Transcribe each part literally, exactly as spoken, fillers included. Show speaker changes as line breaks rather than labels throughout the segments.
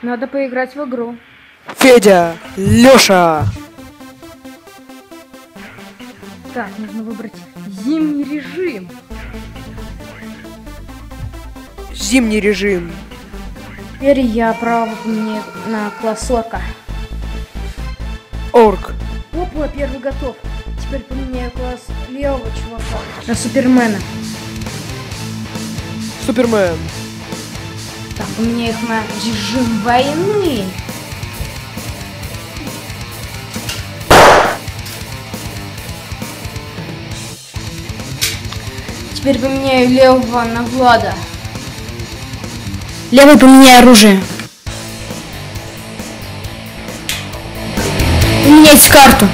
Надо поиграть в игру.
Федя, Лёша.
Так, нужно выбрать зимний режим.
Зимний режим.
Теперь я право поменяю на класс орка.
Орк.
Опа, первый готов. Теперь поменяю класс левого чувака на супермена.
Супермен.
Так, поменяю их на режим войны. Теперь поменяю левого на Влада. Левый поменяю оружие. Поменять карту.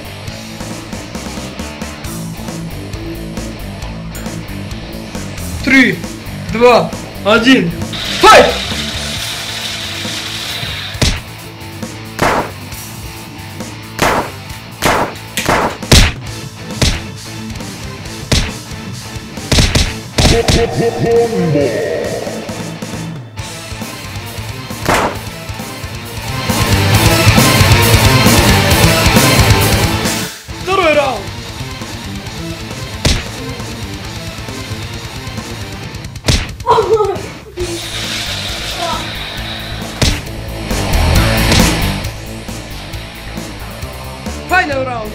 Три, два, один. Файт! Второй раунд. Final раунд.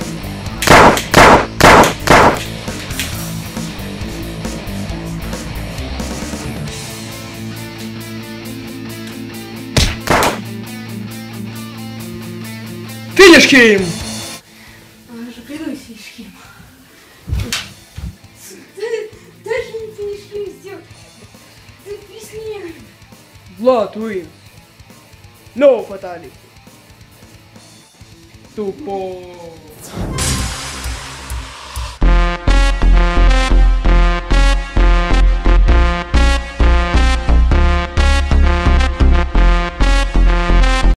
Финиш хим!
Уже придумай финиш-хим. Ты даже не финиш-хим сделал. Ты песни.
Влад wins. No fatality. Тупо.